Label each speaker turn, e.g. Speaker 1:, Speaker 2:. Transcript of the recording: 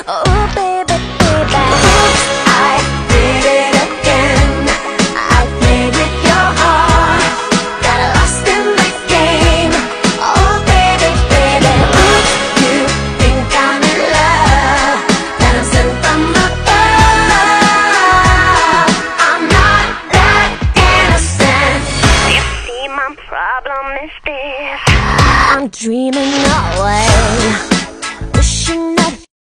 Speaker 1: Oh baby, baby, I did it again. I played with your heart, got lost in the game. Oh baby, baby, you think I'm in love, that I'm sent from above. I'm not that innocent. You see, my problem is this: I'm dreaming away.